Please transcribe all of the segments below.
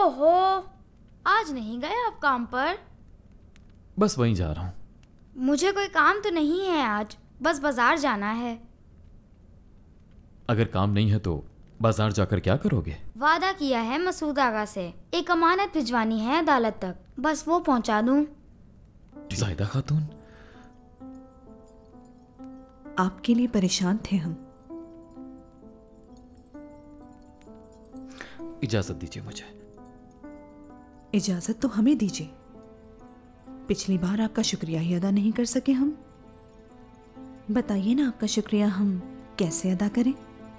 ओहो, आज नहीं गए आप काम पर? बस वहीं जा रहा हूँ। मुझे कोई काम तो नहीं है आज, बस बाजार जाना है। अगर काम नहीं है तो बाजार जाकर क्या करोगे? वादा किया है मसूद आगा से, एक अमानत भिजवानी है अदालत तक, बस वो पहुंचा दूं। जाहिदा खातून, आपके लिए परेशान थे हम। इजाजत दीजिए मुझे। इजाजत तो हमें दीजिए। पिछली बार आपका शुक्रिया ही अदा नहीं कर सके हम। बताइए ना, आपका शुक्रिया हम कैसे अदा करें?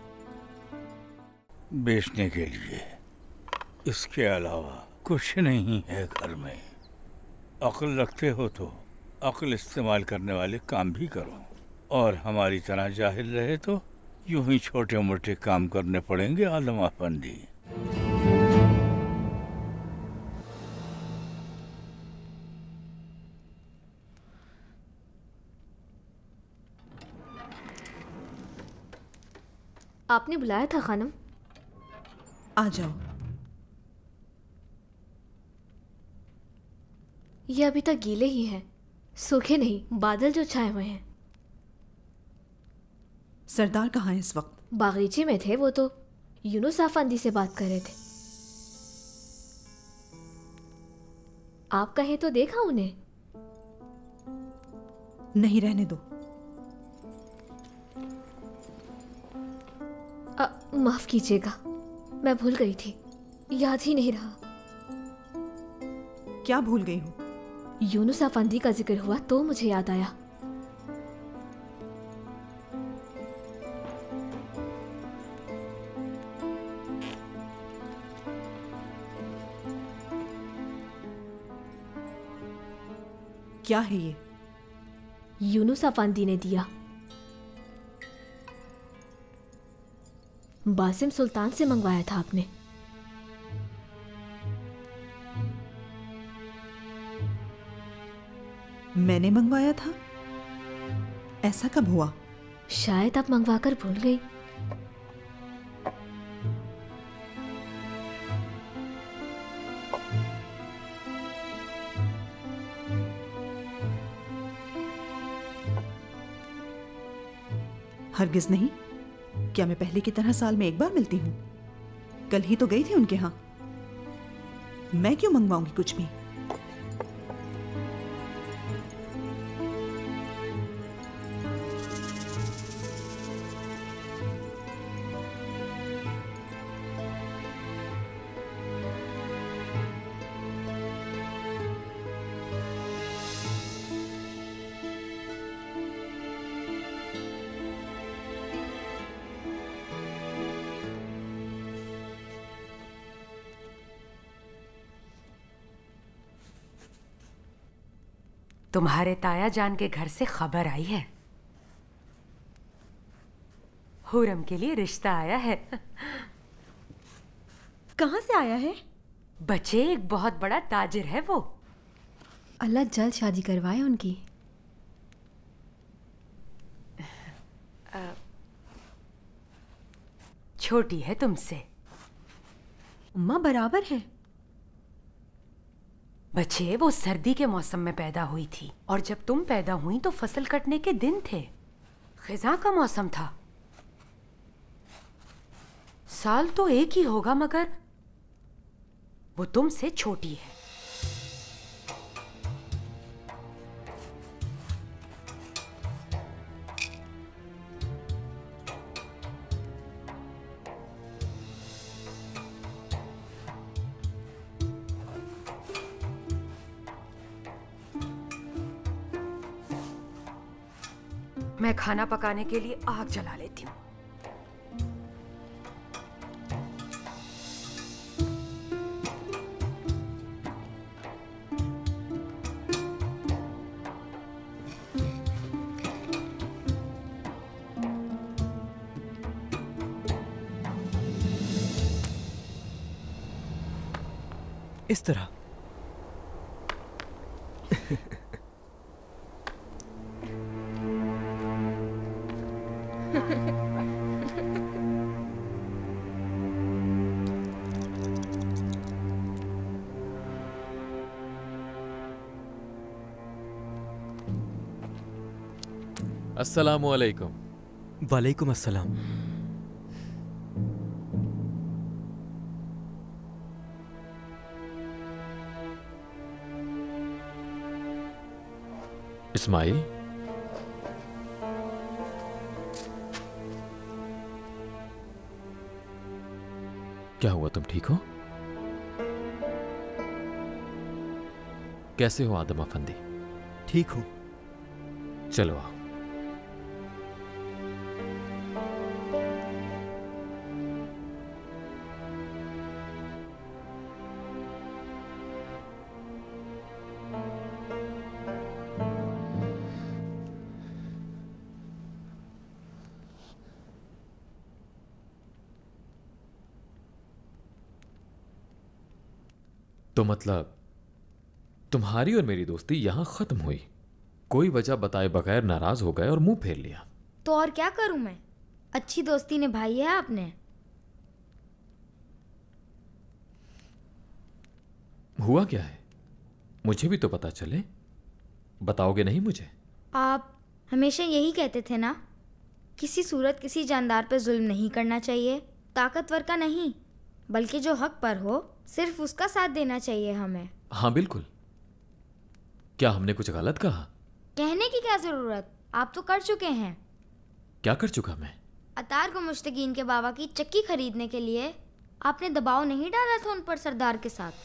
बेचने के लिए, इसके अलावा कुछ नहीं है घर में। अक्ल रखते हो तो अक्ल इस्तेमाल करने वाले काम भी करो, और हमारी तरह जाहिल रहे तो यूं ही छोटे मोटे काम करने पड़ेंगे आलम अफंदी। आपने बुलाया था खानम? आ जाओ। ये अभी तक गीले ही हैं, सूखे नहीं, बादल जो छाए हुए हैं। सरदार कहाँ हैं इस वक्त? बागीचे में थे, वो तो यूनुस आफंदी से बात कर रहे थे। आप कहें तो देखा उन्हें? नहीं, रहने दो। माफ कीजिएगा, मैं भूल गई थी, याद ही नहीं रहा। क्या भूल गई हो? यूनुस आफंदी का जिक्र हुआ तो मुझे याद आया। क्या है ये? यूनुस आफंदी ने दिया। बासिम सुल्तान से मंगवाया था आपने। मैंने मंगवाया था? ऐसा कब हुआ? शायद आप मंगवाकर भूल गई। हरगिज नहीं। क्या मैं पहले की तरह साल में एक बार मिलती हूँ? कल ही तो गई थी उनके यहाँ। मैं क्यों मंगवाऊंगी कुछ भी? तुम्हारे ताया जान के घर से खबर आई है। हुरम के लिए रिश्ता आया है। कहाँ से आया है? बच्चे, एक बहुत बड़ा ताजिर है वो। अल्लाह जल्द शादी करवाए उनकी। छोटी है तुमसे। उम्मा बराबर है। बच्चे, वो सर्दी के मौसम में पैदा हुई थी, और जब तुम पैदा हुई तो फसल कटने के दिन थे। खिज़ां का मौसम था। साल तो एक ही होगा, मगर वो तुमसे छोटी है। मैं खाना पकाने के लिए आग जला लेती हूँ। इस तरह। अस्सलामु अलैकुम। वालेकुम अस्सलाम। इस्माइल, क्या हुआ, तुम ठीक हो? कैसे हो आदम अफंदी? ठीक हूं। चलो आओ। तो मतलब तुम्हारी और मेरी दोस्ती यहां खत्म हुई? कोई वजह बताए बगैर नाराज हो गए और मुंह फेर लिया। तो और क्या करूं मैं? अच्छी दोस्ती निभाई है आपने। हुआ क्या है? मुझे भी तो पता चले। बताओगे नहीं मुझे? आप हमेशा यही कहते थे ना, किसी सूरत किसी जानदार पे जुल्म नहीं करना चाहिए, ताकतवर का नहीं बल्कि जो हक पर हो सिर्फ उसका साथ देना चाहिए हमें। हाँ बिल्कुल। क्या हमने कुछ गलत कहा? कहने की क्या जरूरत, आप तो कर चुके हैं। क्या कर चुका मैं? अतार को मुश्तकीन के बाबा की चक्की खरीदने के लिए आपने दबाव नहीं डाला था उन पर सरदार के साथ?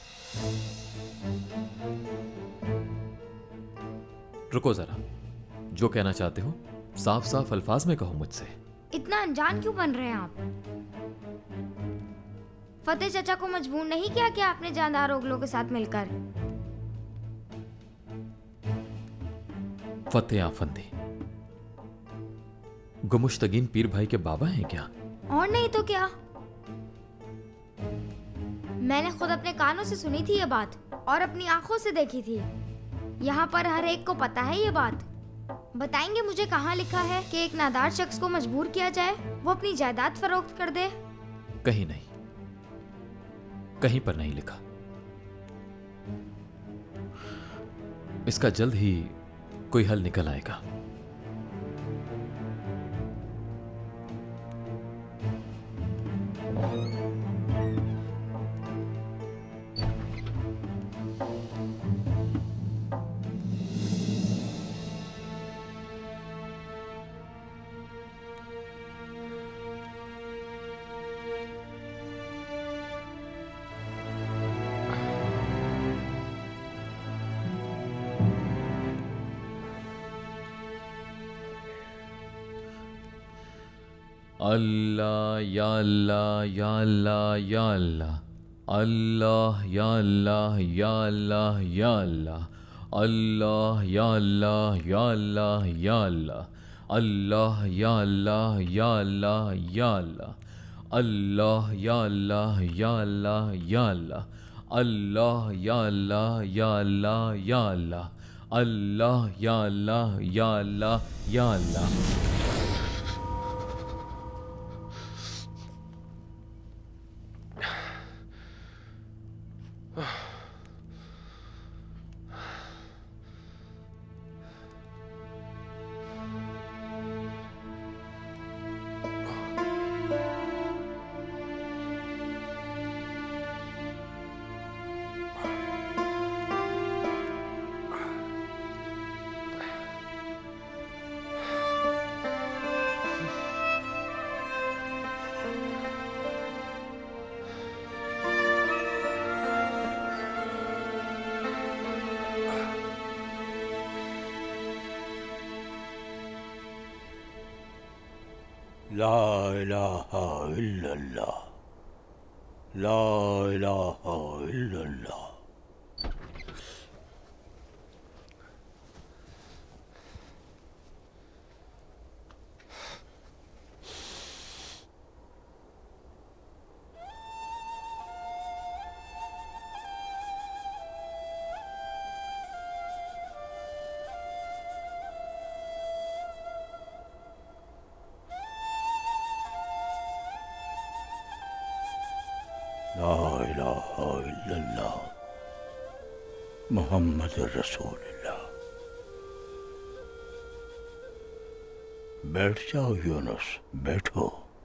रुको जरा, जो कहना चाहते हो साफ साफ अल्फाज में कहो मुझसे। इतना अनजान क्यों बन रहे हैं आप? फतेह चाचा को मजबूर नहीं किया क्या आपने जानदार ओगलों के साथ मिलकर? फतेह आफंदी गुमुश्तगीन पीर भाई के बाबा हैं क्या? और नहीं तो क्या। मैंने खुद अपने कानों से सुनी थी ये बात और अपनी आंखों से देखी थी। यहाँ पर हर एक को पता है ये बात। बताएंगे मुझे कहाँ लिखा है कि एक नादार शख्स को मजबूर किया जाए वो अपनी जायदाद फरोख्त कर दे? कहीं नहीं, कहीं पर नहीं लिखा। इसका जल्द ही कोई हल निकल आएगा। अल्लाह या अल्लाह या अल्लाह या अल्लाह, अल्लाह या अल्लाह या अल्लाह या अल्लाह, अल्लाह या अल्लाह या अल्लाह या अल्लाह, अल्लाह या अल्लाह या अल्लाह या अल्लाह, अल्लाह या अल्लाह या अल्लाह या अल्लाह, अल्लाह या अल्लाह या अल्लाह या अल्लाह, अल्लाह या अल्लाह या अल्लाह या अल्लाह। ला इलाहा इल्लल्लाह, ला इलाहा इल्लल्लाह। ला इलाहा इल्लल्लाह मुहम्मद रसूलुल्लाह। बैठ जाओ यूनुस, बैठो।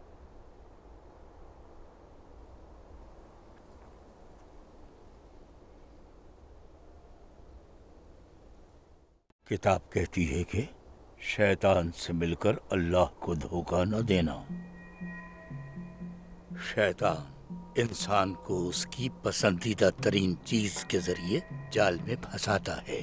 किताब कहती है कि शैतान से मिलकर अल्लाह को धोखा न देना। शैतान इंसान को उसकी पसंदीदा तरीन चीज के जरिए जाल में फंसाता है।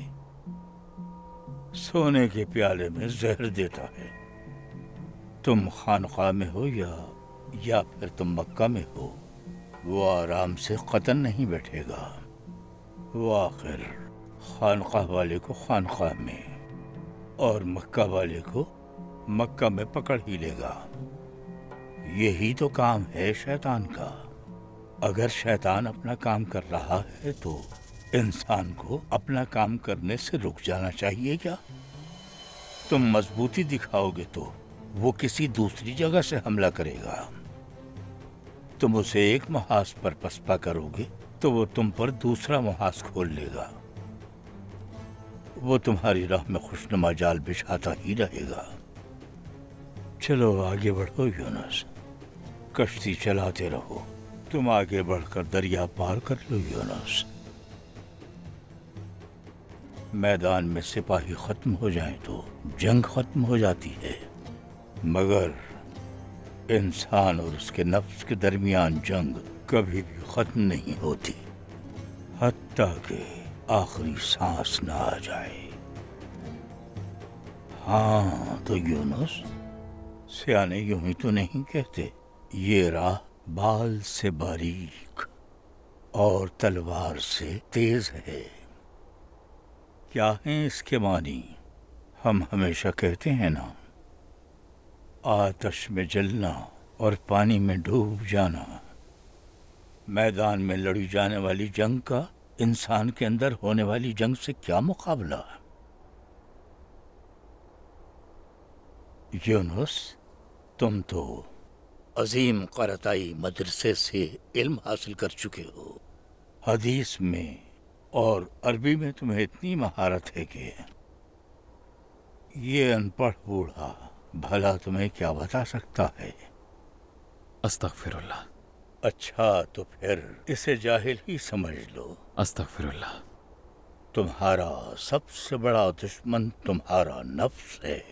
सोने के प्याले में जहर देता है। तुम खानकाह में हो या फिर तुम मक्का में हो, वो आराम से कतन नहीं बैठेगा। वो आखिर खानकाह वाले को खानकाह में और मक्का वाले को मक्का में पकड़ ही लेगा। यही तो काम है शैतान का। अगर शैतान अपना काम कर रहा है तो इंसान को अपना काम करने से रुक जाना चाहिए क्या? तुम मजबूती दिखाओगे तो वो किसी दूसरी जगह से हमला करेगा। तुम उसे एक मुहाज पर पसपा करोगे तो वो तुम पर दूसरा मुहाज खोल लेगा। वो तुम्हारी राह में खुशनुमा जाल बिछाता ही रहेगा। चलो आगे बढ़ो यूनुस, कश्ती चलाते रहो। तुम आगे बढ़कर दरिया पार कर लो यूनुस। मैदान में सिपाही खत्म हो जाए तो जंग खत्म हो जाती है, मगर इंसान और उसके नफ्स के दरमियान जंग कभी भी खत्म नहीं होती, हत्ता कि आखिरी सांस ना आ जाए। हाँ तो यूनुस, सियाने यूं ही तो नहीं कहते, ये राह बाल से बारीक और तलवार से तेज है। क्या है इसके मानी? हम हमेशा कहते हैं ना, आतश में जलना और पानी में डूब जाना। मैदान में लड़ी जाने वाली जंग का इंसान के अंदर होने वाली जंग से क्या मुकाबला? यूनुस, तुम तो अजीम क़रताई मदरसे से इल्म हासिल कर चुके हो। हदीस में और अरबी में तुम्हें इतनी महारत है कि ये अनपढ़ बूढ़ा भला तुम्हें क्या बता सकता है? अस्तगफिरुल्लाह। अच्छा तो फिर इसे जाहिल ही समझ लो। अस्तगफिरुल्लाह। तुम्हारा सबसे बड़ा दुश्मन तुम्हारा नफ्स है।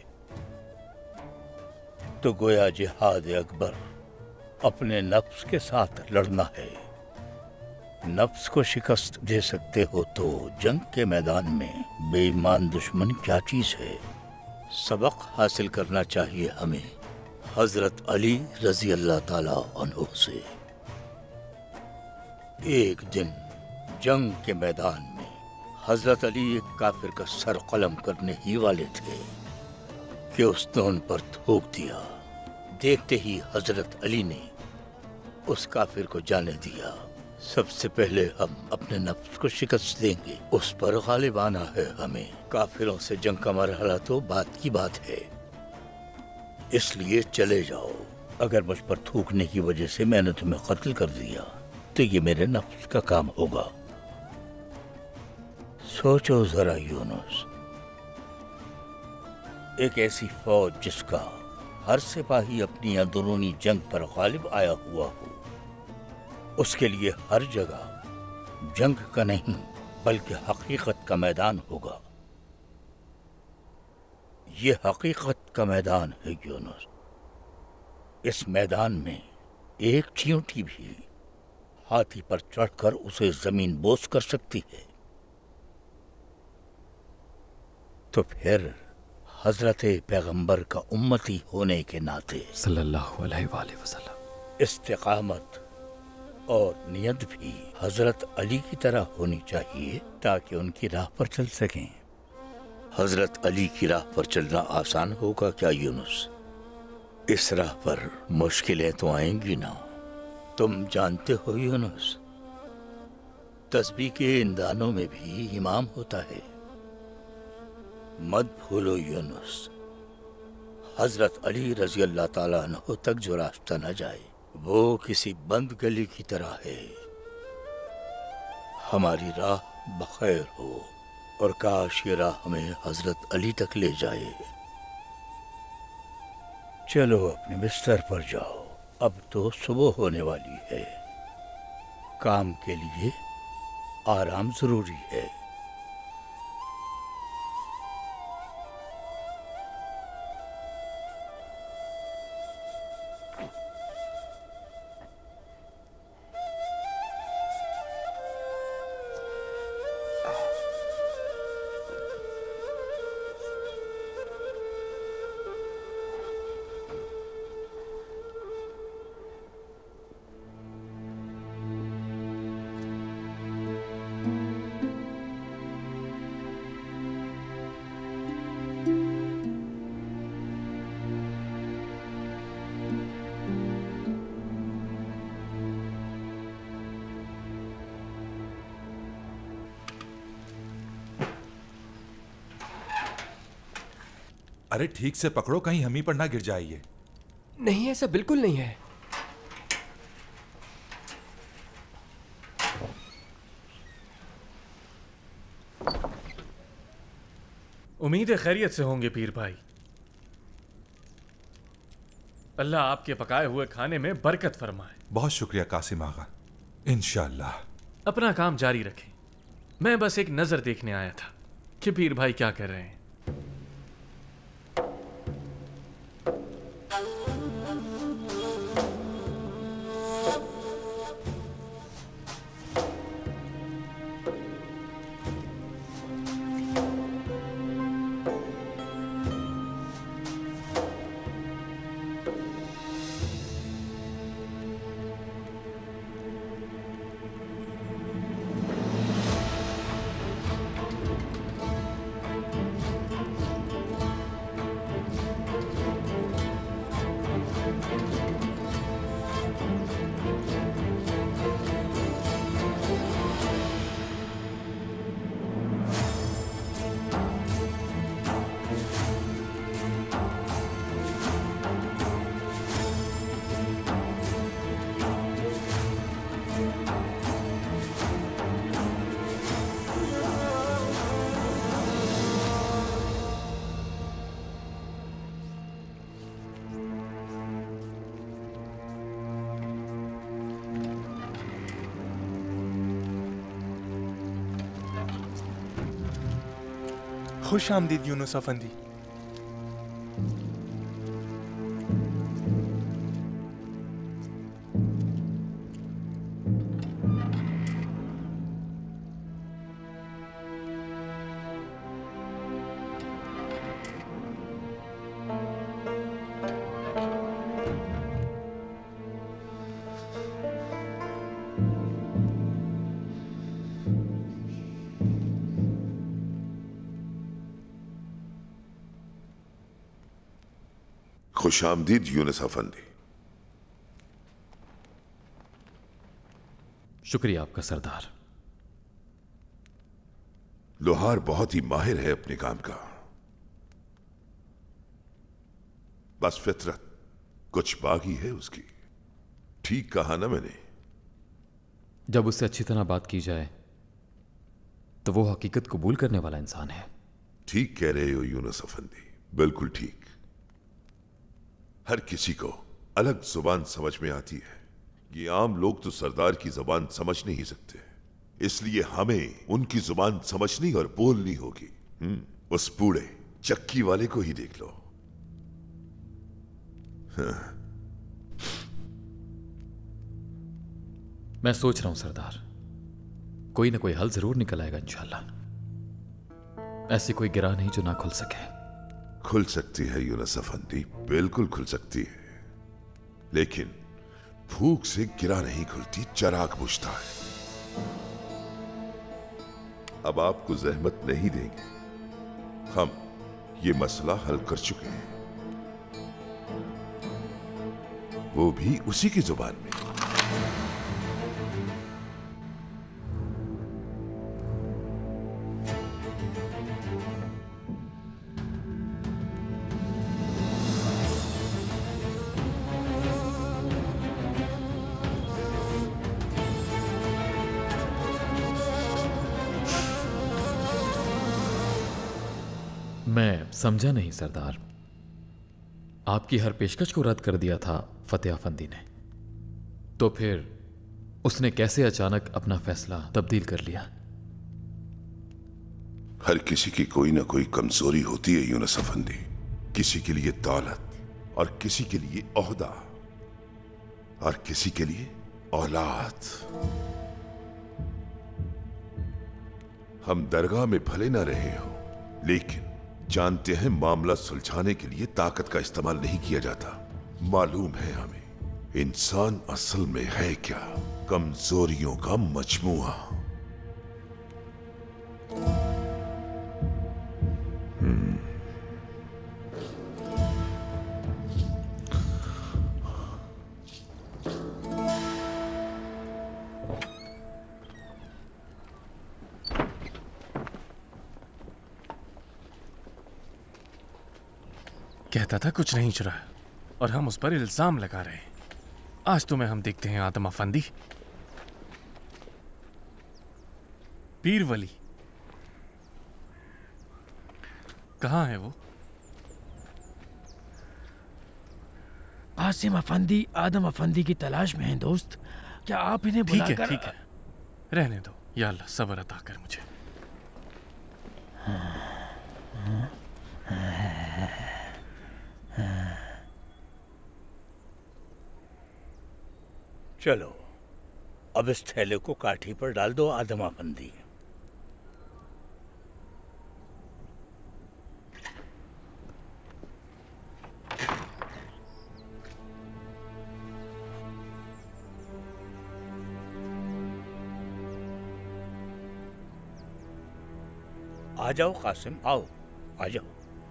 तो गोया जिहाद अकबर अपने नफ्स के साथ लड़ना है। नफ्स को शिकस्त दे सकते हो तो जंग के मैदान में बेईमान दुश्मन क्या चीज है? सबक हासिल करना चाहिए हमें हजरत अली रजी अल्लाह ताला अन्हु से। एक दिन जंग के मैदान में हजरत अली एक काफिर का सर कलम करने ही वाले थे कि उसने उन पर थूक दिया। देखते ही हजरत अली ने उस काफिर को जाने दिया। सबसे पहले हम अपने नफ्स को शिकस्त देंगे, उस पर गालिब आना है हमें। काफिरों से जंग का मरहला तो बात की बात है, इसलिए चले जाओ। अगर मुझ पर थूकने की वजह से मैंने तुम्हें कत्ल कर दिया तो ये मेरे नफ्स का काम होगा। सोचो जरा यूनुस, एक ऐसी फौज जिसका हर सिपाही अपनी अंदरूनी जंग पर गालिब आया हुआ हो, उसके लिए हर जगह जंग का नहीं बल्कि हकीकत का मैदान होगा। ये हकीकत का मैदान है यूनुस। इस मैदान में एक चींटी भी हाथी पर चढ़कर उसे जमीन बोस कर सकती है। तो फिर हजरत पैगंबर का उम्मती होने के नाते सल्लल्लाहु अलैहि वसल्लम इस्तिकामत और नियत भी हजरत अली की तरह होनी चाहिए ताकि उनकी राह पर चल सकें। हजरत अली की राह पर चलना आसान होगा क्या यूनुस? इस राह पर मुश्किलें तो आएंगी ना। तुम जानते हो यूनुस, तस्बीह के इन दानों में भी इमाम होता है। मत भूलो यूनुस, हजरत अली रजी अल्लाह ताला अन्हु तक जो रास्ता न जाए वो किसी बंद गली की तरह है। हमारी राह बखैर हो और काश ये राह हमें हजरत अली तक ले जाए। चलो अपने बिस्तर पर जाओ, अब तो सुबह होने वाली है। काम के लिए आराम जरूरी है। अरे ठीक से पकड़ो, कहीं हम ही पर ना गिर जाए ये। नहीं, ऐसा बिल्कुल नहीं है। उम्मीद है खैरियत से होंगे पीर भाई। अल्लाह आपके पकाए हुए खाने में बरकत फरमाए। बहुत शुक्रिया कासिम आगा, इंशाअल्लाह। अपना काम जारी रखें। मैं बस एक नजर देखने आया था कि पीर भाई क्या कर रहे हैं। खुश आमदीद यूनुस अफंदी। खुश आमदीद यूनुस अफंदी। शुक्रिया आपका सरदार। लोहार बहुत ही माहिर है अपने काम का। बस फितरत कुछ बागी है उसकी। ठीक कहा ना मैंने? जब उससे अच्छी तरह बात की जाए तो वो हकीकत कबूल करने वाला इंसान है। ठीक कह रहे हो यूनुस अफंदी, बिल्कुल ठीक। हर किसी को अलग जुबान समझ में आती है। ये आम लोग तो सरदार की जुबान समझ नहीं सकते, इसलिए हमें उनकी जुबान समझनी और बोलनी होगी। उस बूढ़े चक्की वाले को ही देख लो। हाँ। मैं सोच रहा हूं सरदार, कोई ना कोई हल जरूर निकल आएगा इंशाल्लाह। ऐसी कोई गिरा नहीं जो ना खुल सके। खुल सकती है यूनुस अफंदी, बिल्कुल खुल सकती है, लेकिन भूख से गिरा नहीं खुलती, चराग बुझता है। अब आपको जहमत नहीं देंगे, हम ये मसला हल कर चुके हैं, वो भी उसी की जुबान में। मैं समझा नहीं सरदार, आपकी हर पेशकश को रद्द कर दिया था फतेह अफंदी ने, तो फिर उसने कैसे अचानक अपना फैसला तब्दील कर लिया? हर किसी की कोई ना कोई कमजोरी होती है यूनुस अफंदी। किसी के लिए दौलत, और किसी के लिए ओहदा, और किसी के लिए औलाद। हम दरगाह में भले ना रहे हो, लेकिन जानते हैं मामला सुलझाने के लिए ताकत का इस्तेमाल नहीं किया जाता। मालूम है हमें इंसान असल में है क्या? कमजोरियों का मजमुआ। कहता था कुछ नहीं चुराया और हम उस पर इल्जाम लगा रहे हैं। आज तुम्हें हम देखते हैं आदम अफंदी। पीर वली कहाँ है वो? आसिम अफंदी आदम अफंदी की तलाश में हैं दोस्त। क्या आप इन्हें बुलाकर? ठीक है, रहने दो। या अल्लाह सब्र अता कर मुझे। चलो अब इस थैले को काठी पर डाल दो आदम अफंदी। आ जाओ कासिम, आओ आ जाओ।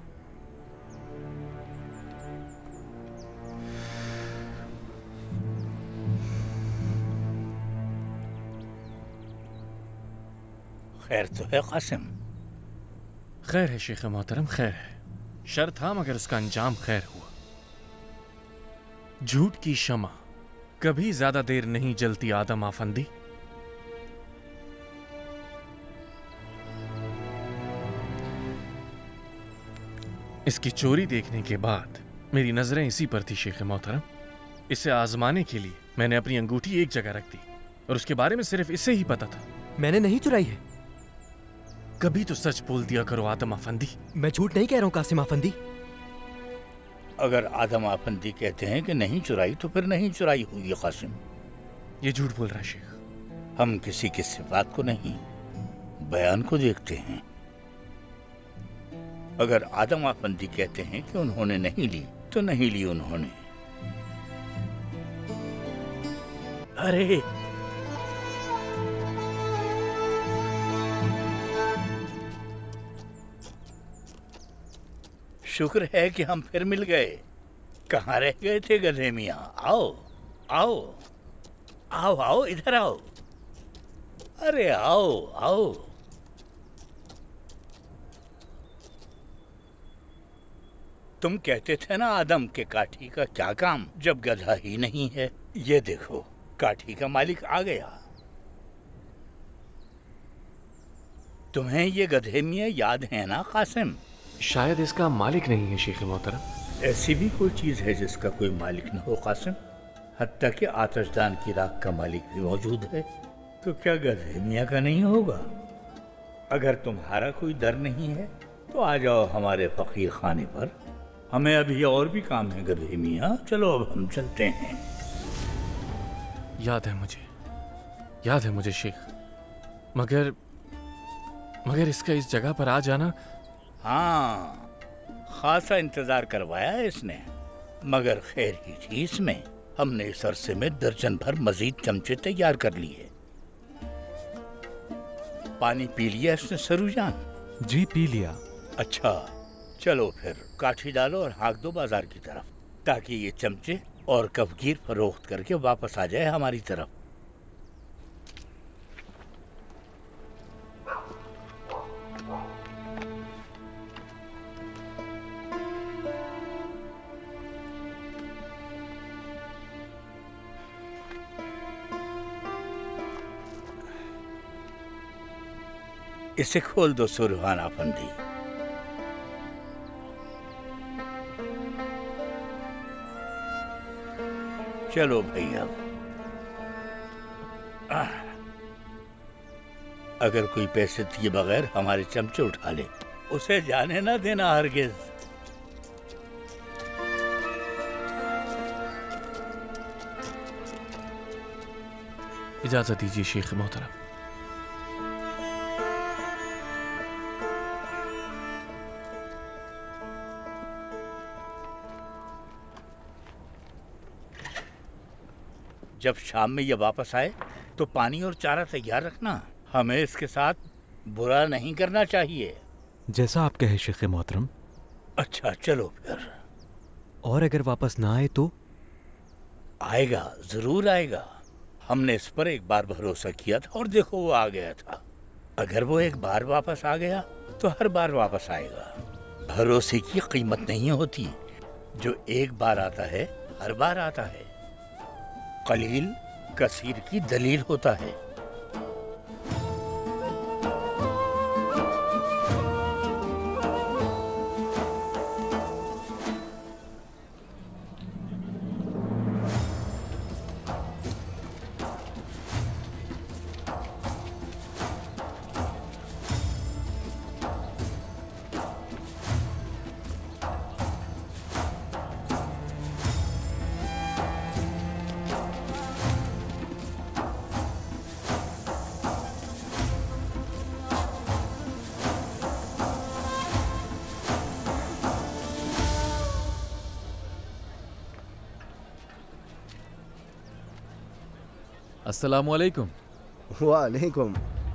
खैर तो है कासिम? खैर है शेख मोहतरम, खैर है। शर था मगर उसका अंजाम खैर हुआ। झूठ की शमा कभी ज्यादा देर नहीं जलती आदम अफंदी। इसकी चोरी देखने के बाद मेरी नजरें इसी पर थी शेख मोहतरम। इसे आजमाने के लिए मैंने अपनी अंगूठी एक जगह रख दी और उसके बारे में सिर्फ इसे ही पता था। मैंने नहीं चुराई है। कभी तो सच बोल दिया करो आदम अफंदी। मैं झूठ नहीं कह रहा हूँ कासिम अफंदी। अगर आदम अफंदी कहते हैं कि नहीं चुराई तो फिर नहीं चुराई होगी कासिम। ये झूठ बोल रहा है शेख। हम किसी की सिफात को नहीं, बयान को देखते हैं। अगर आदम अफंदी कहते हैं कि उन्होंने नहीं ली तो नहीं ली उन्होंने। अरे शुक्र है कि हम फिर मिल गए। कहाँ रह गए थे गधे मियाँ? आओ आओ आओ आओ, इधर आओ। अरे आओ आओ। तुम कहते थे ना आदम के काठी का क्या काम जब गधा ही नहीं है। ये देखो काठी का मालिक आ गया। तुम्हें ये गधे मियाँ याद है ना कासिम? शायद इसका मालिक नहीं है शेख मोहतरम। ऐसी भी कोई चीज है जिसका कोई मालिक न हो कासिम? हत्ता कि आतिशदान की राख का मालिक भी मौजूद है, तो क्या गधे मियाँ का नहीं होगा? अगर तुम्हारा कोई डर नहीं है तो आ जाओ हमारे फकीर खाने पर। हमें अभी और भी काम है गधे मियाँ। चलो अब हम चलते हैं। याद है मुझे शेख। मगर इसका इस जगह पर आ जाना। हाँ, खासा इंतजार करवाया है इसने, मगर खैर ही थी इसमें। हमने इस अरसे में दर्जन भर मजीद चमचे तैयार कर लिए। पानी पी लिया इसने सरूजान? जी पी लिया। अच्छा चलो फिर काठी डालो और हाँक दो बाजार की तरफ, ताकि ये चमचे और कफगीर फरोख्त करके वापस आ जाए हमारी तरफ। इसे खोल दो सुरहान अफंदी। चलो भाई अब अगर कोई पैसे दिए बगैर हमारे चमचे उठा ले, उसे जाने ना देना हरगिज। इजाजत दीजिए शेख मोहतरम। जब शाम में ये वापस आए तो पानी और चारा तैयार रखना। हमें इसके साथ बुरा नहीं करना चाहिए। जैसा आप कहे शेख मोहतरम। अच्छा चलो फिर। और अगर वापस ना आए तो? आएगा, जरूर आएगा। हमने इस पर एक बार भरोसा किया था और देखो वो आ गया था। अगर वो एक बार वापस आ गया तो हर बार वापस आएगा। भरोसे की कीमत नहीं होती, जो एक बार आता है हर बार आता है। कलील कसीर की दलील होता है। अस्सलामुअलैकुम। वालेकुम।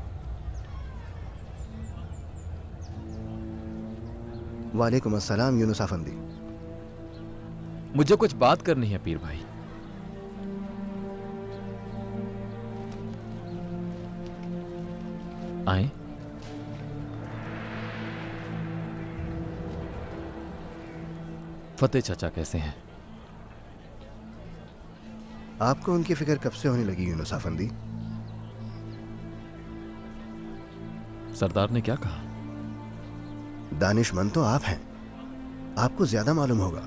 वालेकुम अस्सलाम यूनुस अफंदी। मुझे कुछ बात करनी है पीर भाई। आए। फतेह चाचा कैसे हैं? आपको उनकी फिक्र कब से होने लगी यूनुस अफंदी? सरदार ने क्या कहा? दानिशमंद तो आप हैं, आपको ज्यादा मालूम होगा।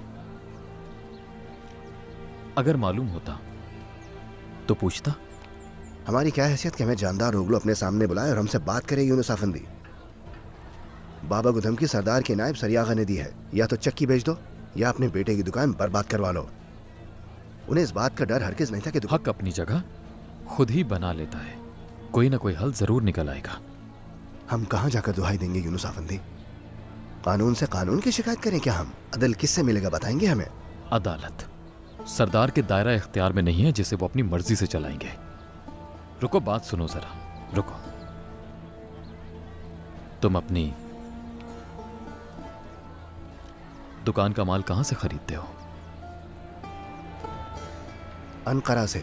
अगर मालूम होता तो पूछता। हमारी क्या हैसियत कि हमें जानदार ओगलो अपने सामने बुलाए और हमसे बात करे यूनुस अफंदी? बाबा को धमकी सरदार की नायब सरियागा ने दी है, या तो चक्की बेच दो या अपने बेटे की दुकान बर्बाद करवा लो। उन्हें इस बात का डर हरगिज नहीं था कि हक अपनी जगह खुद ही बना लेता है, कोई ना कोई हल जरूर निकल आएगा। हम कहां जाकर दुहाई देंगे यूनुस अफंदी? कानून से कानून की शिकायत करें क्या हम? अदल किससे मिलेगा बताएंगे हमें? अदालत सरदार के दायरा इख्तियार में नहीं है जिसे वो अपनी मर्जी से चलाएंगे। रुको, बात सुनो जरा, रुको। तुम अपनी दुकान का माल कहां से खरीदते हो? अनकरा से।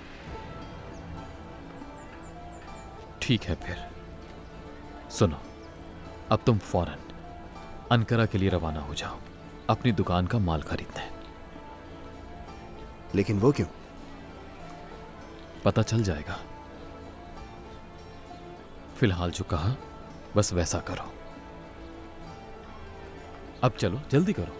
ठीक है, फिर सुनो, अब तुम फौरन अनकरा के लिए रवाना हो जाओ अपनी दुकान का माल खरीदने। लेकिन वो क्यों? पता चल जाएगा। फिलहाल जो कहा बस वैसा करो। अब चलो, जल्दी करो।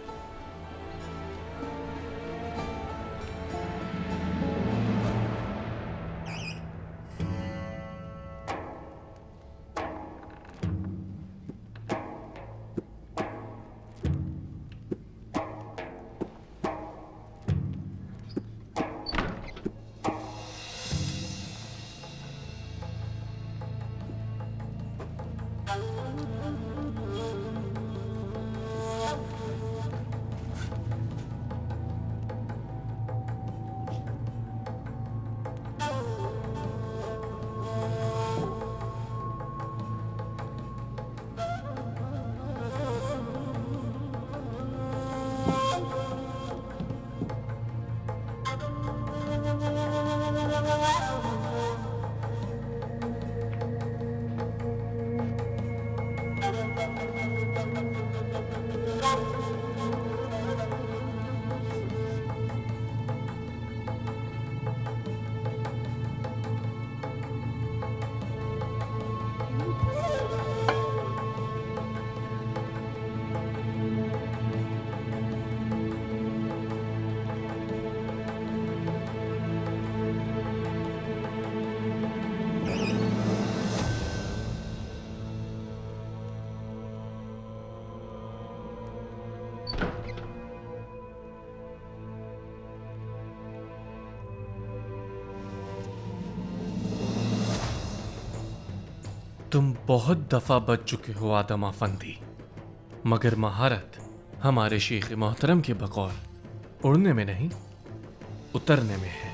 तुम बहुत दफा बच चुके हो आदम अफंदी, मगर महारत हमारे शेख मोहतरम के बकौल उड़ने में नहीं उतरने में है।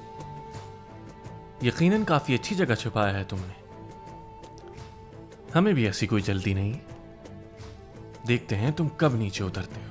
यकीनन काफी अच्छी जगह छुपाया है तुमने। हमें भी ऐसी कोई जल्दी नहीं है, देखते हैं तुम कब नीचे उतरते हो।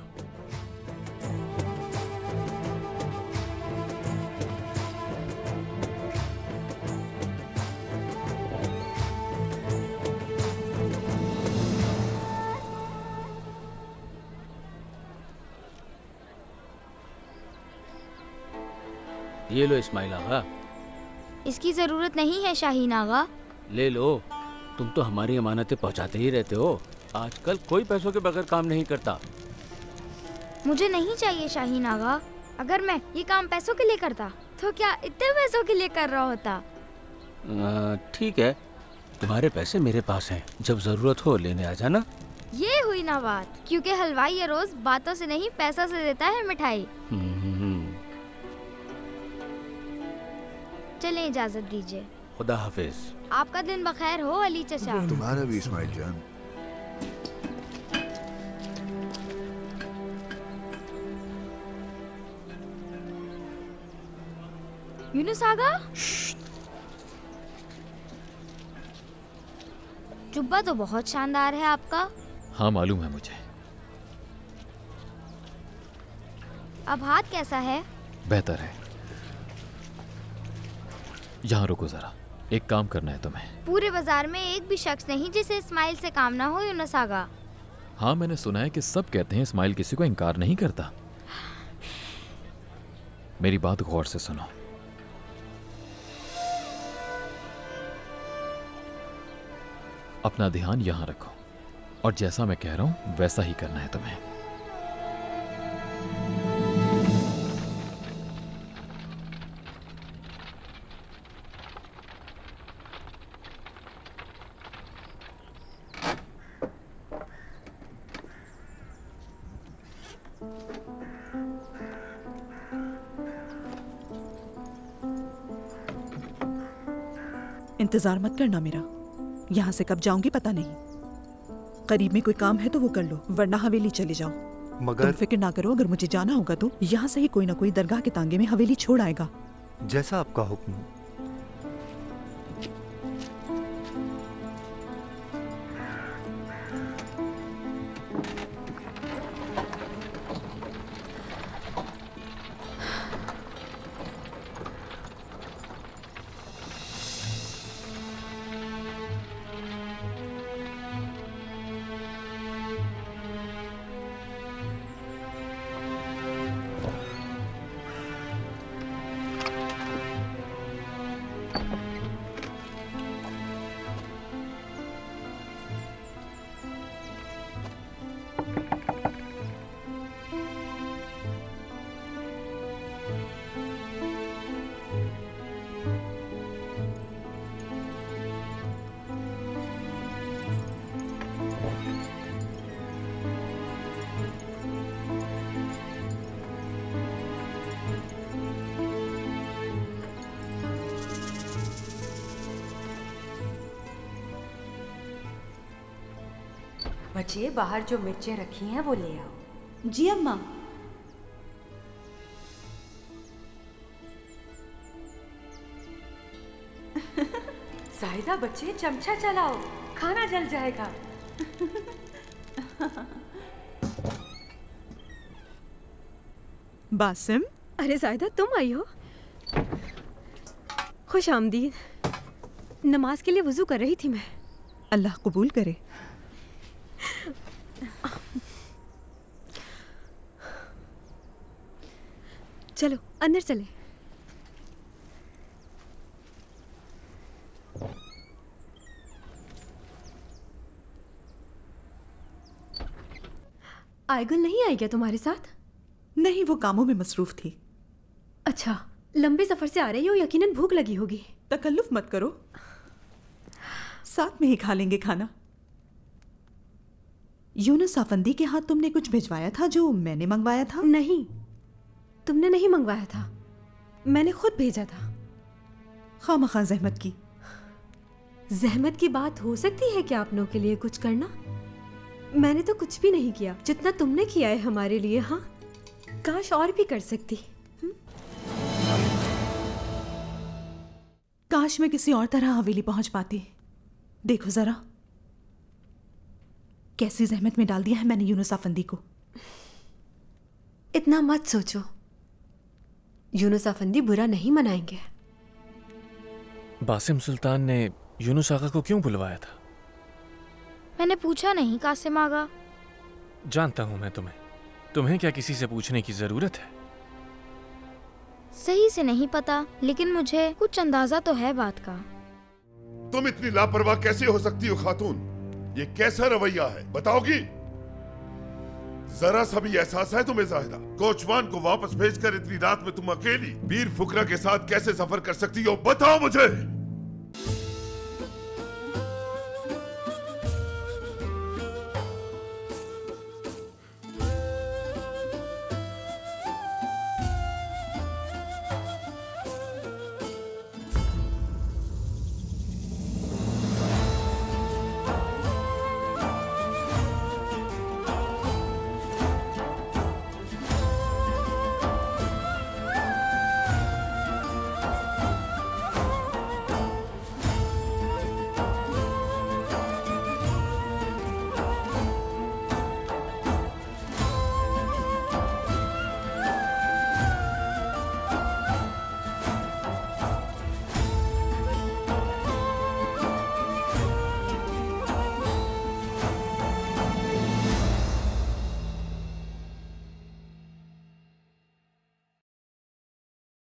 ये लो इस्माइल आगा। इसकी जरूरत नहीं है शाहीन आगा। ले लो, तुम तो हमारी अमानतें पहुंचाते ही रहते हो। आजकल कोई पैसों के बगैर काम नहीं करता। मुझे नहीं चाहिए शाहीन आगा। अगर मैं ये काम पैसों के लिए करता तो क्या इतने पैसों के लिए कर रहा होता? ठीक है, तुम्हारे पैसे मेरे पास हैं, जब जरूरत हो लेने आ जाना। ये हुई ना बात, क्योंकि हलवाई ये रोज बातों से नहीं पैसा से देता है मिठाई। चलें, इजाजत दीजिए। खुदा हाफिज। आपका दिन बखैर हो अली चचा। तुम्हारा भी इस्माइल जान। यूनुस आगा, जुब्बा तो बहुत शानदार है आपका। हाँ मालूम है मुझे। अब हाथ कैसा है? बेहतर है। यहाँ रुको जरा, एक काम करना है तुम्हें। पूरे बाजार में एक भी शख्स नहीं जिसे इस्माइल से काम ना हो यूनुस आगा। हाँ मैंने सुना है कि सब कहते हैं इस्माइल किसी को इनकार नहीं करता। मेरी बात गौर से सुनो। अपना ध्यान यहाँ रखो और जैसा मैं कह रहा हूँ वैसा ही करना है तुम्हें। इंतजार मत करना मेरा, यहाँ से कब जाऊंगी पता नहीं। करीब में कोई काम है तो वो कर लो, वरना हवेली चले जाओ। मगर तुम फिक्र ना करो, अगर मुझे जाना होगा तो यहाँ से ही कोई ना कोई दरगाह के तांगे में हवेली छोड़ आएगा। जैसा आपका हुक्म। बच्चे, बाहर जो मिर्चें रखी हैं वो ले आओ। जी अम्मा। जाहिदा बच्चे, चमचा चलाओ, खाना जल जाएगा। बासिम। अरे जाहिदा तुम आई हो? खुश आमदीद। नमाज के लिए वुजू कर रही थी मैं। अल्लाह कबूल करे। चलो अंदर चले। आयगुल नहीं आई क्या तुम्हारे साथ? नहीं, वो कामों में मसरूफ थी। अच्छा, लंबे सफर से आ रही हो, यकीनन भूख लगी होगी। तकल्लुफ मत करो, साथ में ही खा लेंगे खाना। यूनुस अफंदी के हाथ तुमने कुछ भिजवाया था जो मैंने मंगवाया था? नहीं, तुमने नहीं मंगवाया था, मैंने खुद भेजा था। खामखा जहमत की। जहमत की बात हो सकती है क्या अपनों के लिए कुछ करना? मैंने तो कुछ भी नहीं किया जितना तुमने किया है हमारे लिए। हाँ, काश और भी कर सकती। काश मैं किसी और तरह हवेली पहुंच पाती। देखो जरा कैसी जहमत में डाल दिया है मैंने यूनुस अफंदी को। इतना मत सोचो, यूनुस अफंदी बुरा नहीं मनाएंगे। बासिम सुल्तान ने यूनुस आगा को क्यों बुलवाया था? मैंने पूछा नहीं कासिम आगा। जानता हूं मैं तुम्हें क्या किसी से पूछने की जरूरत है? सही से नहीं पता, लेकिन मुझे कुछ अंदाजा तो है बात का। तुम इतनी लापरवाह कैसे हो सकती हो खातून? ये कैसा रवैया है बताओगी? जरा सा भी एहसास है तुम्हें जाहिदा? कोचवान को वापस भेजकर इतनी रात में तुम अकेली बीर फुकरा के साथ कैसे सफर कर सकती हो? बताओ मुझे।